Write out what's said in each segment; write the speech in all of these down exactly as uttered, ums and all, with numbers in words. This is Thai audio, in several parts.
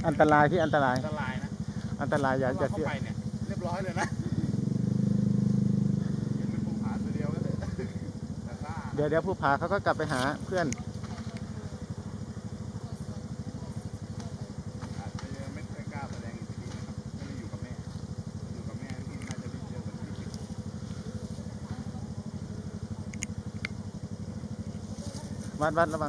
อันตรายที่อันตรายอันตรายนะอันตรายอย่าอย่าเข้าไปเนี่ยเรียบร้อยเลยนะยังเป็นภูผาตัวเดียวก็เลยเดี๋ยวเดี๋ยวภูผาเขาก็กลับไปหาเพื่อนอาจจะไม่ค่อยกล้าแสดงอิทธิฤทธิ์นะครับไม่ได้อยู่กับแม่อยู่กับแม่ที่น่าจะได้เยอะกว่านี้วัดวัดระวัง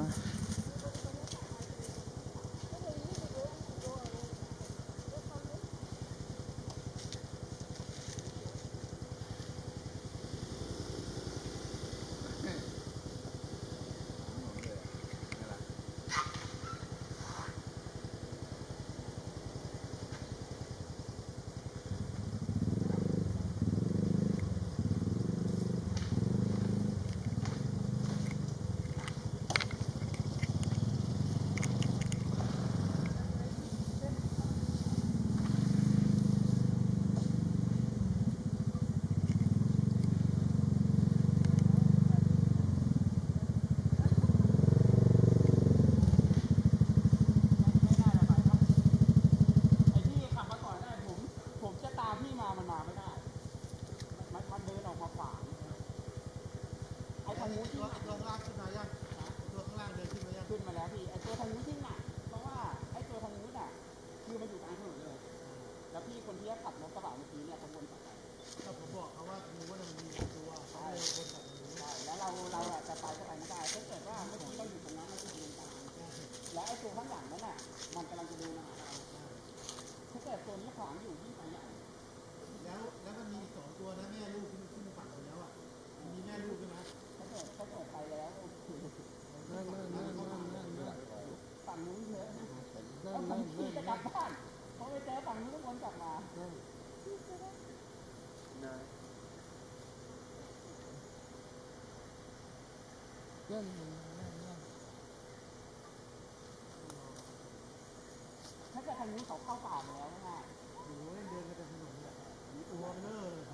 ถ้าเกิดทางนี้เขาเข้าป่าแล้วนะโอ้ยเดินกันเป็นถนนเลยตัวเบลอเลย